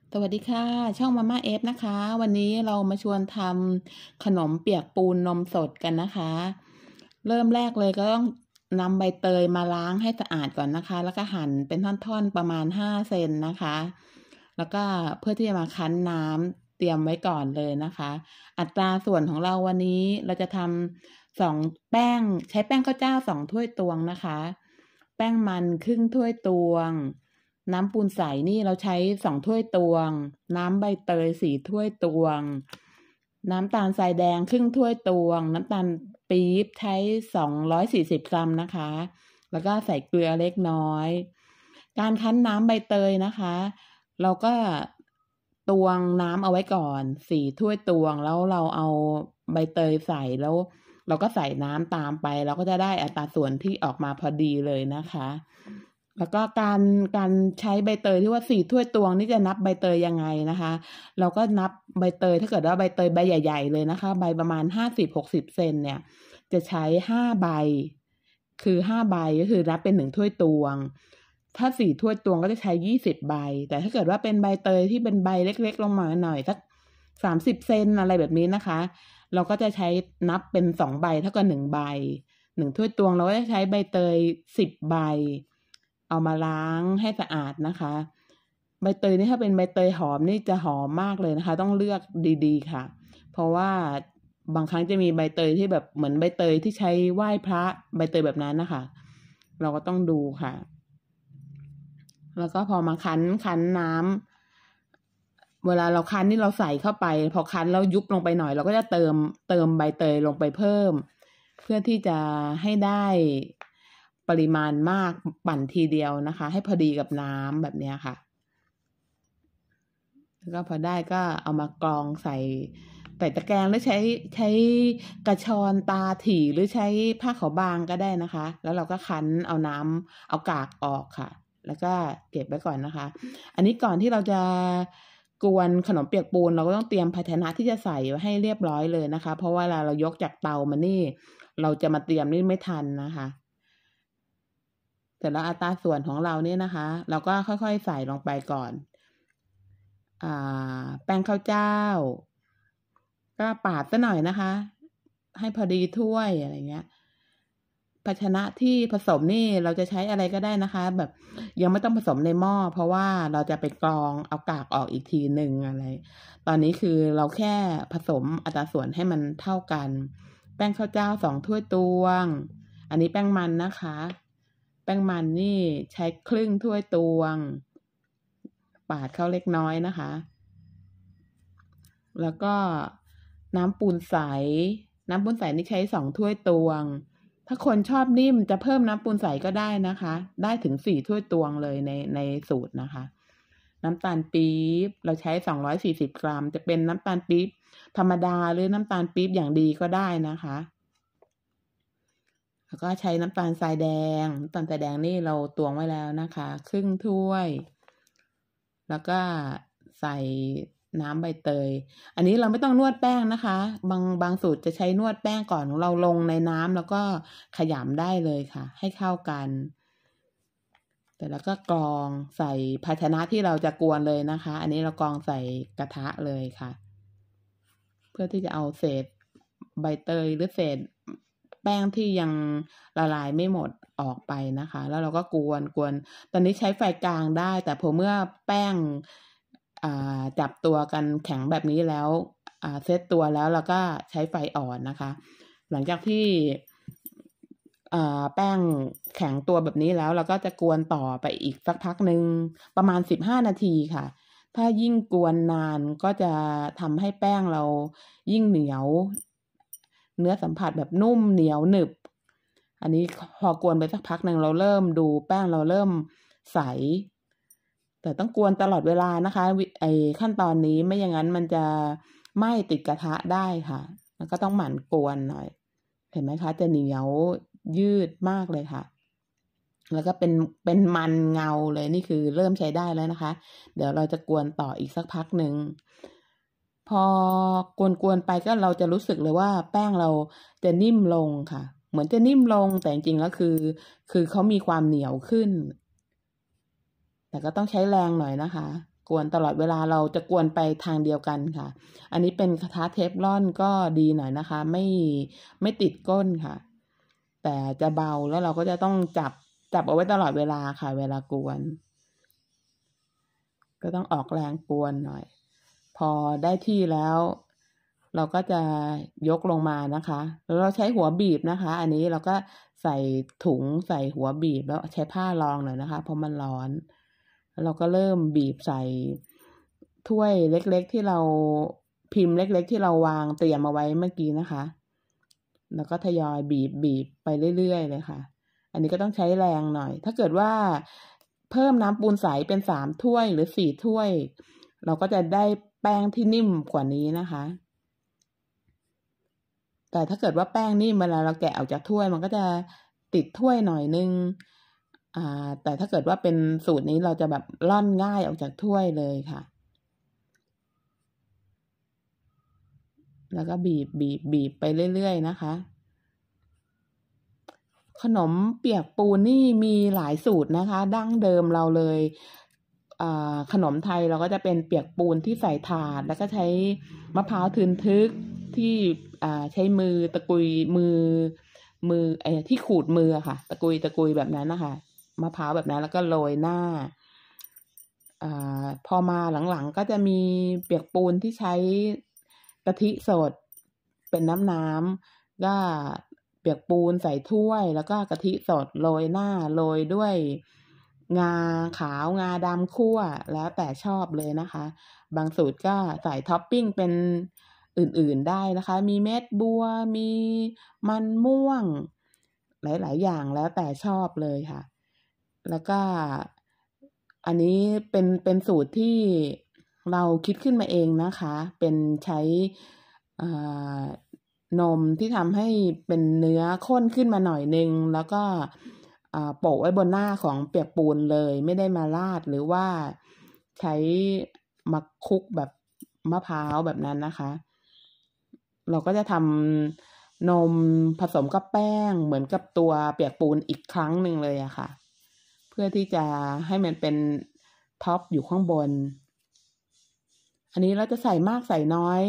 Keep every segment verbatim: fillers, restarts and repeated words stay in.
สวัสดีค่ะช่องมาม่าเอฟนะคะ วันนี้เรามาชวนทำขนมเปียกปูนนมสดกันนะคะ เริ่มแรกเลยก็ต้องนำใบเตยมาล้างให้สะอาดก่อนนะคะ แล้วก็หั่นเป็นท่อนๆประมาณห้าเซนนะคะ แล้วก็เพื่อที่จะมาคั้นน้ำเตรียมไว้ก่อนเลยนะคะ อัตราส่วนของเราวันนี้เราจะทำสองแป้งใช้แป้งข้าวเจ้าสองถ้วยตวงนะคะ แป้งมันครึ่งถ้วยตวงน้ำปูนใสนี่เราใช้สองถ้วยตวงน้ำใบเตยสี่ถ้วยตวงน้ำตาลทรายแดงครึ่งถ้วยตวงน้ำตาลปี๊บใช้สองร้อยสี่สิบกรัมนะคะแล้วก็ใส่เกลือเล็กน้อยการคั้นน้ำใบเตยนะคะเราก็ตวงน้ำเอาไว้ก่อนสี่ถ้วยตวงแล้วเราเอาใบเตยใส่แล้วเราก็ใส่น้ำตามไปเราก็จะได้อัตราส่วนที่ออกมาพอดีเลยนะคะแล้วก็การการใช้ใบเตยที่ว่าสี่ถ้วยตวงนี่จะนับใบเตยยังไงนะคะเราก็นับใบเตยถ้าเกิดว่าใบเตยใบใหญ่ๆเลยนะคะใบประมาณห้าสิบหกสิบเซนเนี่ยจะใช้ห้าใบคือห้าใบก็คือนับเป็นหนึ่งถ้วยตวงถ้าสี่ถ้วยตวงก็จะใช้ยี่สิบใบแต่ถ้าเกิดว่าเป็นใบเตยที่เป็นใบเล็กๆลงมาหน่อยสักสามสิบเซนอะไรแบบนี้นะคะเราก็จะใช้นับเป็นสองใบเท่ากับหนึ่งใบหนึ่งถ้วยตวงเราก็จะใช้ใบเตยสิบใบเอามาล้างให้สะอาดนะคะใบเตยนี่ถ้าเป็นใบเตยหอมนี่จะหอมมากเลยนะคะต้องเลือกดีๆค่ะเพราะว่าบางครั้งจะมีใบเตยที่แบบเหมือนใบเตยที่ใช้ไหว้พระใบเตยแบบนั้นนะคะเราก็ต้องดูค่ะแล้วก็พอมาคั้นคั้นน้ำเวลาเราคั้นนี่เราใส่เข้าไปพอคั้นแล้วยุบลงไปหน่อยเราก็จะเติมเติมใบเตยลงไปเพิ่มเพื่อที่จะให้ได้ปริมาณมากปั่นทีเดียวนะคะให้พอดีกับน้ำแบบนี้ค่ะแล้วก็พอได้ก็เอามากรองใส่ใส่ตะแกรงหรือใช้ใช้กระชอนตาถี่หรือใช้ผ้าขาวบางก็ได้นะคะแล้วเราก็คั้นเอาน้ำเอากากออกค่ะแล้วก็เก็บไว้ก่อนนะคะอันนี้ก่อนที่เราจะกวนขนมเปียกปูนเราก็ต้องเตรียมภาชนะที่จะใส่ไว้ให้เรียบร้อยเลยนะคะเพราะว่าเวลาเรายกจากเตามานี่เราจะมาเตรียมนี่ไม่ทันนะคะแต่ละอัตราส่วนของเราเนี่ยนะคะเราก็ค่อยๆใส่ลงไปก่อนอ่าแป้งข้าวเจ้าก็ปาดซะหน่อยนะคะให้พอดีถ้วยอะไรเงี้ยภาชนะที่ผสมนี่เราจะใช้อะไรก็ได้นะคะแบบยังไม่ต้องผสมในหม้อเพราะว่าเราจะไปกรองเอากากออกอีกทีหนึ่งอะไรตอนนี้คือเราแค่ผสมอัตราส่วนให้มันเท่ากันแป้งข้าวเจ้าสองถ้วยตวงอันนี้แป้งมันนะคะแป้งมันนี่ใช้ครึ่งถ้วยตวงปาดเข้าเล็กน้อยนะคะแล้วก็น้ำปูนใสน้ำปูนใสนี่ใช้สองถ้วยตวงถ้าคนชอบนิ่มจะเพิ่มน้ำปูนใสก็ได้นะคะได้ถึงสี่ถ้วยตวงเลยในในสูตรนะคะน้ำตาลปี๊บเราใช้สองร้อยสี่สิบกรัมจะเป็นน้ำตาลปี๊บธรรมดาหรือน้ำตาลปี๊บอย่างดีก็ได้นะคะแล้วก็ใช้น้ำตาลทรายแดงน้ำตาลทรายแดงนี่เราตวงไว้แล้วนะคะครึ่งถ้วยแล้วก็ใส่น้ำใบเตยอันนี้เราไม่ต้องนวดแป้งนะคะบางบางสูตรจะใช้นวดแป้งก่อนเราลงในน้ำแล้วก็ขยำได้เลยค่ะให้เข้ากันแต่แล้วก็กรองใส่ภาชนะที่เราจะกวนเลยนะคะอันนี้เรากรองใส่กระทะเลยค่ะเพื่อที่จะเอาเศษใบเตยหรือเศษแป้งที่ยังละลายไม่หมดออกไปนะคะแล้วเราก็กวนกวนตอนนี้ใช้ไฟกลางได้แต่พอเมื่อแป้งจับตัวกันแข็งแบบนี้แล้วเซตตัวแล้วเราก็ใช้ไฟอ่อนนะคะหลังจากที่แป้งแข็งตัวแบบนี้แล้วเราก็จะกวนต่อไปอีกสักพักหนึ่งประมาณสิบห้านาทีค่ะถ้ายิ่งกวนนานก็จะทำให้แป้งเรายิ่งเหนียวเนื้อสัมผัสแบบนุ่มเหนียวหนึบอันนี้พอกวนไปสักพักหนึ่งเราเริ่มดูแป้งเราเริ่มใสแต่ต้องกวนตลอดเวลานะคะไอ้ขั้นตอนนี้ไม่อย่างนั้นมันจะไหม้ติดกระทะได้ค่ะแล้วก็ต้องหมั่นกวนหน่อยเห็นไหมคะจะเหนียวยืดมากเลยค่ะแล้วก็เป็นเป็นมันเงาเลยนี่คือเริ่มใช้ได้แล้วนะคะเดี๋ยวเราจะกวนต่ออีกสักพักหนึ่งพอกวนๆไปก็เราจะรู้สึกเลยว่าแป้งเราจะนิ่มลงค่ะเหมือนจะนิ่มลงแต่จริงๆแล้วคือคือเขามีความเหนียวขึ้นแต่ก็ต้องใช้แรงหน่อยนะคะกวนตลอดเวลาเราจะกวนไปทางเดียวกันค่ะอันนี้เป็นกระทะเทฟลอนก็ดีหน่อยนะคะไม่ไม่ติดก้นค่ะแต่จะเบาแล้วเราก็จะต้องจับจับเอาไว้ตลอดเวลาค่ะเวลากวนก็ต้องออกแรงกวนหน่อยพอได้ที่แล้วเราก็จะยกลงมานะคะแล้วเราใช้หัวบีบนะคะอันนี้เราก็ใส่ถุงใส่หัวบีบแล้วใช้ผ้ารองหน่อยนะคะเพราะมันร้อนแล้วเราก็เริ่มบีบใส่ถ้วยเล็กๆที่เราพิมพ์เล็กๆที่เราวางเตรียมเอาไว้เมื่อกี้นะคะแล้วก็ทยอยบีบบีบไปเรื่อยๆเลยค่ะอันนี้ก็ต้องใช้แรงหน่อยถ้าเกิดว่าเพิ่มน้ำปูนใสเป็นสามถ้วยหรือสี่ถ้วยเราก็จะได้แป้งที่นิ่มกว่านี้นะคะแต่ถ้าเกิดว่าแป้งนิ่มเวลาเราแกะออกจากถ้วยมันก็จะติดถ้วยหน่อยนึงอ่าแต่ถ้าเกิดว่าเป็นสูตรนี้เราจะแบบร่อนง่ายออกจากถ้วยเลยค่ะแล้วก็บีบบีบบีบไปเรื่อยๆนะคะขนมเปียกปูนนี่มีหลายสูตรนะคะดั้งเดิมเราเลยขนมไทยเราก็จะเป็นเปียกปูนที่ใส่ถาดแล้วก็ใช้มะพร้าวทึนทึกที่ใช้มือตะกุยมือมือไอ้ที่ขูดมือค่ะตะกุยตะกุยแบบนั้นนะคะมะพร้าวแบบนั้นแล้วก็โรยหน้าอพอมาหลังๆก็จะมีเปียกปูนที่ใช้กะทิสดเป็นน้ำน้ำก็เปียกปูนใส่ถ้วยแล้วก็กะทิสดโรยหน้าโรยด้วยงาขาวงาดำคั่วแล้วแต่ชอบเลยนะคะบางสูตรก็ใส่ท็อปปิ้งเป็นอื่นๆได้นะคะมีเม็ดบัวมีมันม่วงหลายๆอย่างแล้วแต่ชอบเลยค่ะแล้วก็อันนี้เป็นเป็นสูตรที่เราคิดขึ้นมาเองนะคะเป็นใช้นมที่ทำให้เป็นเนื้อข้นขึ้นมาหน่อยนึงแล้วก็โปะไว้บนหน้าของเปียกปูนเลยไม่ได้มาราดหรือว่าใช้มาคลุกแบบมะพร้าวแบบนั้นนะคะเราก็จะทำนมผสมกับแป้งเหมือนกับตัวเปียกปูนอีกครั้งหนึ่งเลยอะค่ะเพื่อที่จะให้มันเป็นท็อปอยู่ข้างบนอันนี้เราจะใส่มากใส่น้อย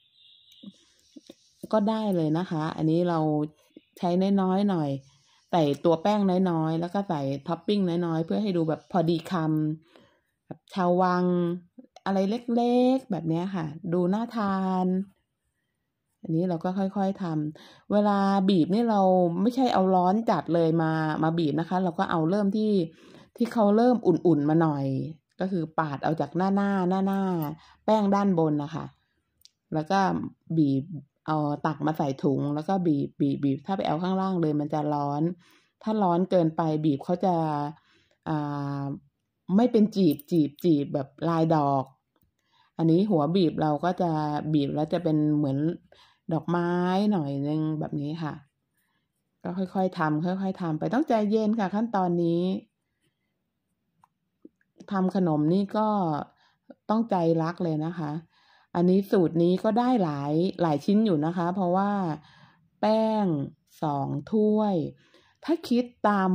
ก็ได้เลยนะคะอันนี้เราใช้น้อยๆหน่อยใส่ตัวแป้งน้อยๆแล้วก็ใส่ท็อปปิ้งน้อยๆเพื่อให้ดูแบบพอดีคำแบบชาววังอะไรเล็กๆแบบนี้ค่ะดูน่าทานอันนี้เราก็ค่อยๆทำเวลาบีบนี่เราไม่ใช่เอาร้อนจัดเลยมามาบีบนะคะเราก็เอาเริ่มที่ที่เขาเริ่มอุ่นๆมาหน่อยก็คือปาดเอาจากหน้าหน้าหน้าหน้าแป้งด้านบนนะคะแล้วก็บีบเอาตักมาใส่ถุงแล้วก็บีบบีบบีบถ้าไปเอาข้างล่างเลยมันจะร้อนถ้าร้อนเกินไปบีบเขาจะอ่าไม่เป็นจีบจีบจีบแบบลายดอกอันนี้หัวบีบเราก็จะบีบแล้วจะเป็นเหมือนดอกไม้หน่อยนึงแบบนี้ค่ะก็ค่อยๆทำค่อยๆทำไปต้องใจเย็นค่ะขั้นตอนนี้ทำขนมนี่ก็ต้องใจรักเลยนะคะอันนี้สูตรนี้ก็ได้หลายหลายชิ้นอยู่นะคะเพราะว่าแป้งสองถ้วยถ้าคิดตาม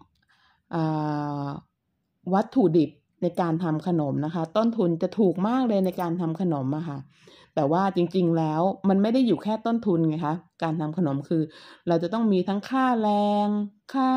วัตถุดิบในการทำขนมนะคะต้นทุนจะถูกมากเลยในการทำขนมอะค่ะแต่ว่าจริงๆแล้วมันไม่ได้อยู่แค่ต้นทุนไงคะการทำขนมคือเราจะต้องมีทั้งค่าแรงค่า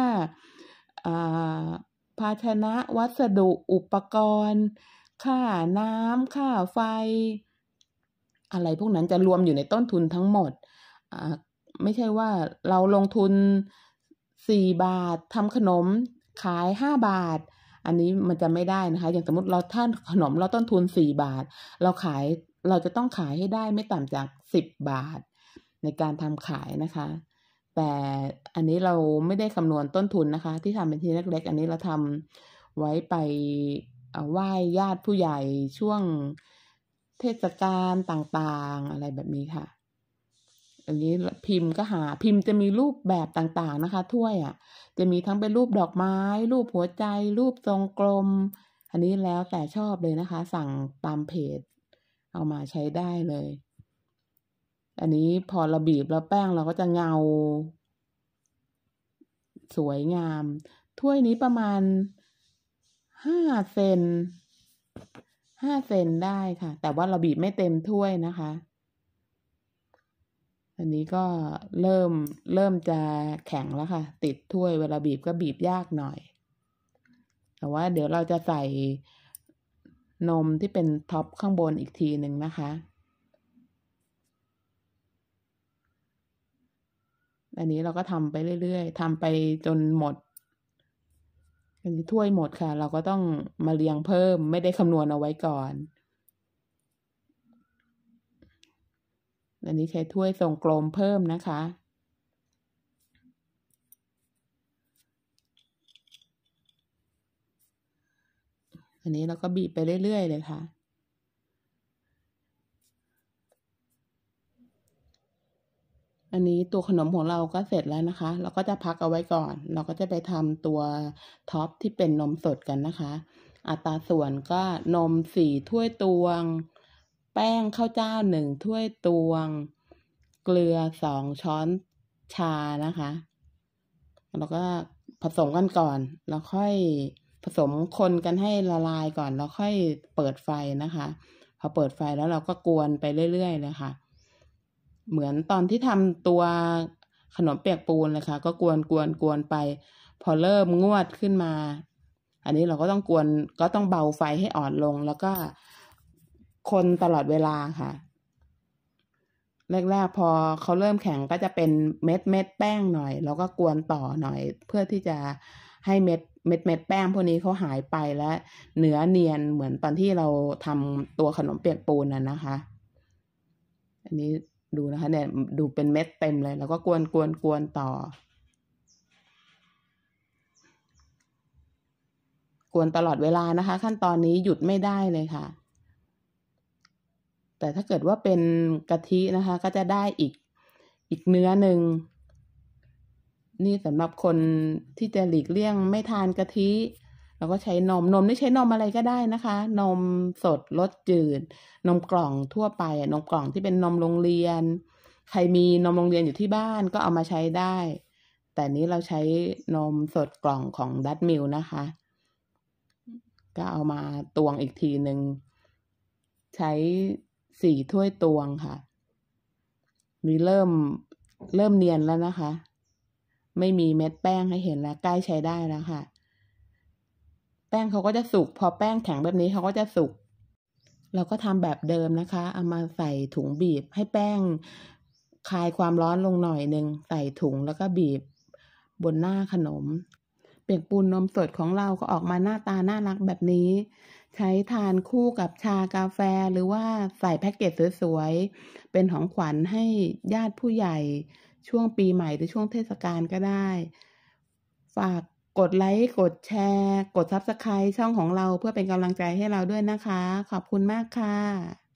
ภาชนะวัสดุอุปกรณ์ค่าน้ำค่าไฟอะไรพวกนั้นจะรวมอยู่ในต้นทุนทั้งหมดไม่ใช่ว่าเราลงทุนสี่บาททำขนมขายห้าบาทอันนี้มันจะไม่ได้นะคะอย่างสมมติเราท่านขนมเราต้นทุนสี่บาทเราขายเราจะต้องขายให้ได้ไม่ต่ำจากสิบบาทในการทำขายนะคะแต่อันนี้เราไม่ได้คำนวณต้นทุนนะคะที่ทำเป็นทีเล็กๆอันนี้เราทำไว้ไปไหว้ญาติผู้ใหญ่ช่วงเทศกาลต่างๆอะไรแบบนี้ค่ะอันนี้พิมพ์ก็หาพิมพ์จะมีรูปแบบต่างๆนะคะถ้วยอ่ะจะมีทั้งเป็นรูปดอกไม้รูปหัวใจรูปทรงกลมอันนี้แล้วแต่ชอบเลยนะคะสั่งตามเพจเอามาใช้ได้เลยอันนี้พอเราบีบแล้วแป้งเราก็จะเงาสวยงามถ้วยนี้ประมาณห้าเซนห้าเซนได้ค่ะแต่ว่าเราบีบไม่เต็มถ้วยนะคะอันนี้ก็เริ่มเริ่มจะแข็งแล้วค่ะติดถ้วยเวลาบีบก็บีบยากหน่อยแต่ว่าเดี๋ยวเราจะใส่นมที่เป็นท็อปข้างบนอีกทีหนึ่งนะคะอันนี้เราก็ทำไปเรื่อยๆทำไปจนหมดอันนี้ถ้วยหมดค่ะเราก็ต้องมาเรียงเพิ่มไม่ได้คำนวณเอาไว้ก่อนอันนี้ใช้ถ้วยทรงกลมเพิ่มนะคะอันนี้เราก็บีบไปเรื่อยๆเลยค่ะอันนี้ตัวขนมของเราก็เสร็จแล้วนะคะเราก็จะพักเอาไว้ก่อนเราก็จะไปทำตัวท็อปที่เป็นนมสดกันนะคะอัตราส่วนก็นมสี่ถ้วยตวงแป้งข้าวเจ้าหนึ่งถ้วยตวงเกลือสองช้อนชานะคะแล้วก็ผสมกันก่อนแล้วค่อยผสมคนกันให้ละลายก่อนแล้วค่อยเปิดไฟนะคะพอเปิดไฟแล้วเราก็กวนไปเรื่อยๆเลยค่ะเหมือนตอนที่ทำตัวขนมเปียกปูนเลยค่ะก็กวนกวนกวนไปพอเริ่มงวดขึ้นมาอันนี้เราก็ต้องกวนก็ต้องเบาไฟให้อ่อนลงแล้วก็คนตลอดเวลาค่ะแรกๆพอเขาเริ่มแข็งก็จะเป็นเม็ดเม็ดแป้งหน่อยแล้วก็กวนต่อหน่อยเพื่อที่จะให้เม็ดเม็ดเม็ดแป้งพวกนี้เขาหายไปและเนื้อเนียนเหมือนตอนที่เราทำตัวขนมเปียกปูนน่ะนะคะอันนี้ดูนะคะเนี่ยดูเป็นเม็ดเต็มเลยแล้วก็กวนกวนกวนต่อกวนตลอดเวลานะคะขั้นตอนนี้หยุดไม่ได้เลยค่ะแต่ถ้าเกิดว่าเป็นกะทินะคะก็จะได้อีกอีกเนื้อหนึ่งนี่สำหรับคนที่จะหลีกเลี่ยงไม่ทานกะทิเราก็ใช้นมนมนี่ใช้นมอะไรก็ได้นะคะนมสดรสจืดนมกล่องทั่วไปนมกล่องที่เป็นนมโรงเรียนใครมีนมโรงเรียนอยู่ที่บ้านก็เอามาใช้ได้แต่นี้เราใช้นมสดกล่องของดัตมิลนะคะก็เอามาตวงอีกทีหนึ่งใช้สี่ถ้วยตวงค่ะมีเริ่มเริ่มเนียนแล้วนะคะไม่มีเม็ดแป้งให้เห็นแล้วใกล้ใช้ได้แล้วค่ะแป้งเขาก็จะสุกพอแป้งแข็งแบบนี้เขาก็จะสุกเราก็ทำแบบเดิมนะคะเอามาใส่ถุงบีบให้แป้งคลายความร้อนลงหน่อยหนึ่งใส่ถุงแล้วก็บีบบนหน้าขนมเปียกปูนนมสดของเราก็ออกมาหน้าตาน่ารักแบบนี้ใช้ทานคู่กับชากาแฟหรือว่าใส่แพ็กเกจสวยๆเป็นของขวัญให้ญาติผู้ใหญ่ช่วงปีใหม่หรือช่วงเทศกาลก็ได้ฝากกดไลค์กดแชร์กด ซับสไครบ์ ช่องของเราเพื่อเป็นกำลังใจให้เราด้วยนะคะขอบคุณมากค่ะ